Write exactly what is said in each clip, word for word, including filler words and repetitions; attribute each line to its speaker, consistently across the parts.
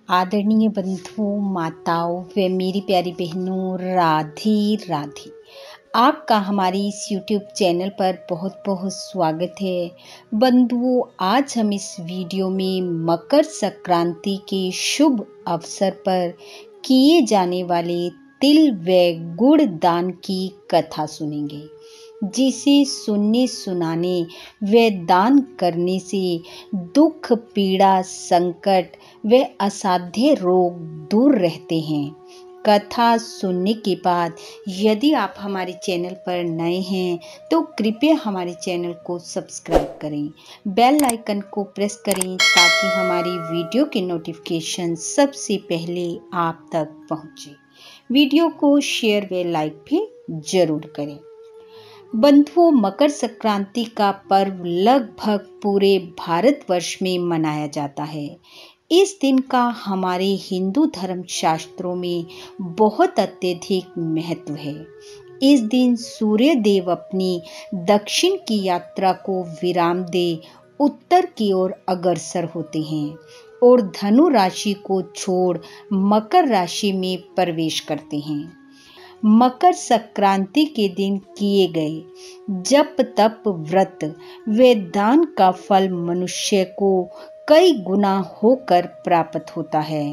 Speaker 1: आदरणीय बंधुओं, माताओं व मेरी प्यारी बहनों, राधे राधे। आपका हमारे इस यूट्यूब चैनल पर बहुत बहुत स्वागत है। बंधुओं, आज हम इस वीडियो में मकर संक्रांति के शुभ अवसर पर किए जाने वाले तिल व गुड़ दान की कथा सुनेंगे, जिसे सुनने सुनाने व दान करने से दुख, पीड़ा, संकट व असाध्य रोग दूर रहते हैं। कथा सुनने के बाद यदि आप हमारे चैनल पर नए हैं तो कृपया हमारे चैनल को सब्सक्राइब करें, बेल आइकन को प्रेस करें ताकि हमारी वीडियो के नोटिफिकेशन सबसे पहले आप तक पहुंचे। वीडियो को शेयर व लाइक भी जरूर करें। बंधुओं, मकर संक्रांति का पर्व लगभग पूरे भारतवर्ष में मनाया जाता है। इस दिन का हमारे हिंदू धर्म शास्त्रों में बहुत अत्यधिक महत्व है। इस दिन सूर्य देव अपनी दक्षिण की यात्रा को विराम दे उत्तर की ओर अग्रसर होते हैं और धनु राशि को छोड़ मकर राशि में प्रवेश करते हैं। मकर संक्रांति के दिन किए गए जप, तप, व्रत व दान का फल मनुष्य को कई गुना होकर प्राप्त होता है।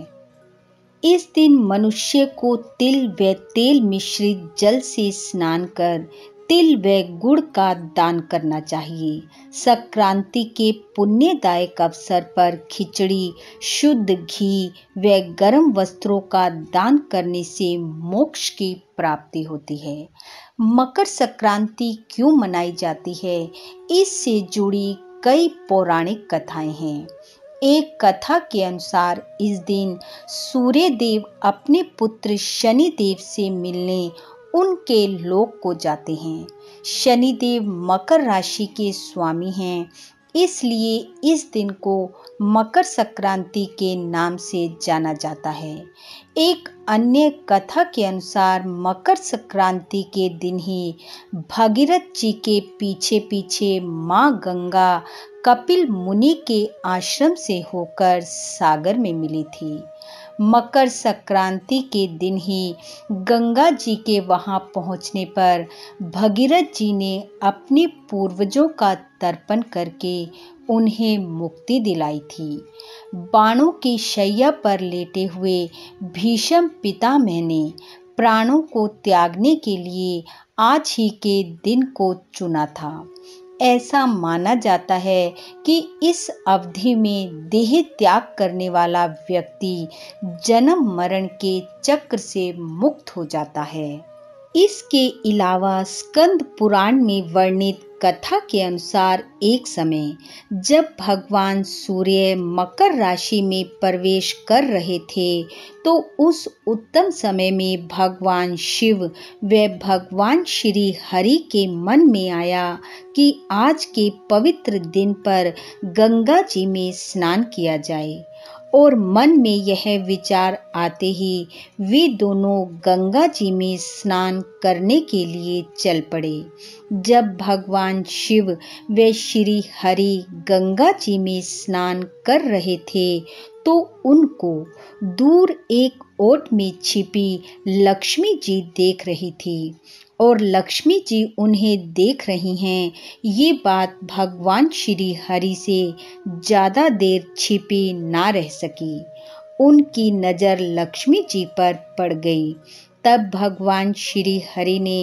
Speaker 1: इस दिन मनुष्य को तिल व तेल मिश्रित जल से स्नान कर तिल व गुड़ का दान करना चाहिए। संक्रांति के पुण्यदायक अवसर पर खिचड़ी, शुद्ध घी व गर्म वस्त्रों का दान करने से मोक्ष की प्राप्ति होती है। मकर संक्रांति क्यों मनाई जाती है, इससे जुड़ी कई पौराणिक कथाएं हैं। एक कथा के अनुसार इस दिन सूर्य देव अपने पुत्र शनि देव से मिलने उनके लोक को जाते हैं। शनि देव मकर राशि के स्वामी हैं, इसलिए इस दिन को मकर संक्रांति के नाम से जाना जाता है। एक अन्य कथा के अनुसार मकर संक्रांति के दिन ही भगीरथ जी के पीछे पीछे माँ गंगा कपिल मुनि के आश्रम से होकर सागर में मिली थी। मकर संक्रांति के दिन ही गंगा जी के वहां पहुंचने पर भगीरथ जी ने अपने पूर्वजों का तर्पण करके उन्हें मुक्ति दिलाई थी। बाणों की शैया पर लेटे हुए भीष्म पितामह ने प्राणों को त्यागने के लिए आज ही के दिन को चुना था। ऐसा माना जाता है कि इस अवधि में देह त्याग करने वाला व्यक्ति जन्म मरण के चक्र से मुक्त हो जाता है। इसके अलावा स्कंद पुराण में वर्णित कथा के अनुसार एक समय जब भगवान सूर्य मकर राशि में प्रवेश कर रहे थे तो उस उत्तम समय में भगवान शिव व भगवान श्री हरि के मन में आया कि आज के पवित्र दिन पर गंगा जी में स्नान किया जाए, और मन में यह विचार आते ही वे दोनों गंगा जी में स्नान करने के लिए चल पड़े। जब भगवान शिव व श्री हरि गंगा जी में स्नान कर रहे थे तो उनको दूर एक ओट में छिपी लक्ष्मी जी देख रही थी, और लक्ष्मी जी उन्हें देख रही हैं ये बात भगवान श्री हरि से ज्यादा देर छिपी ना रह सकी। उनकी नजर लक्ष्मी जी पर पड़ गई। तब भगवान श्री हरि ने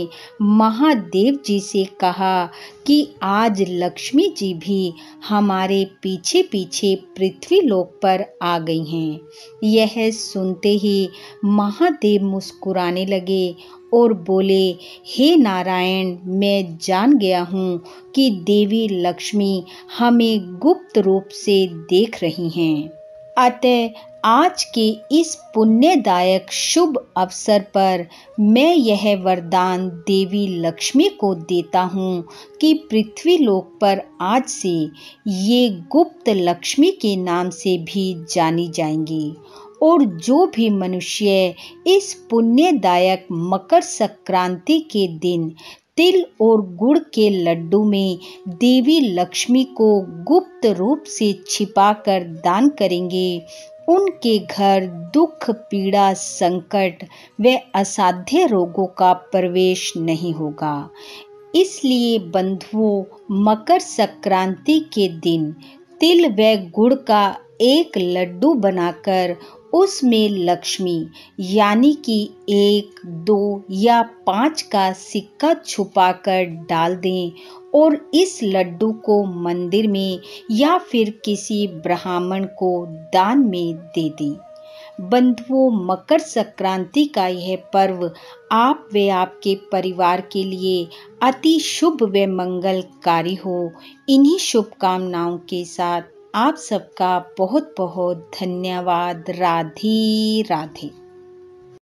Speaker 1: महादेव जी से कहा कि आज लक्ष्मी जी भी हमारे पीछे पीछे पृथ्वी लोक पर आ गई हैं। यह सुनते ही महादेव मुस्कुराने लगे और बोले, हे नारायण, मैं जान गया हूँ कि देवी लक्ष्मी हमें गुप्त रूप से देख रही हैं। अतः आज के इस पुण्यदायक शुभ अवसर पर मैं यह वरदान देवी लक्ष्मी को देता हूँ कि पृथ्वी लोक पर आज से ये गुप्त लक्ष्मी के नाम से भी जानी जाएंगी, और जो भी मनुष्य इस पुण्यदायक मकर संक्रांति के दिन तिल और गुड़ के लड्डू में देवी लक्ष्मी को गुप्त रूप से छिपाकर दान करेंगे, उनके घर दुख, पीड़ा, संकट व असाध्य रोगों का प्रवेश नहीं होगा। इसलिए बंधुओं, मकर संक्रांति के दिन तिल व गुड़ का एक लड्डू बनाकर उसमें लक्ष्मी यानी कि एक, दो या पाँच का सिक्का छुपाकर डाल दें और इस लड्डू को मंदिर में या फिर किसी ब्राह्मण को दान में दे दें। बंधुओं, मकर संक्रांति का यह पर्व आप व आपके परिवार के लिए अति शुभ व मंगलकारी हो। इन्हीं शुभकामनाओं के साथ आप सबका बहुत बहुत धन्यवाद। राधे राधे।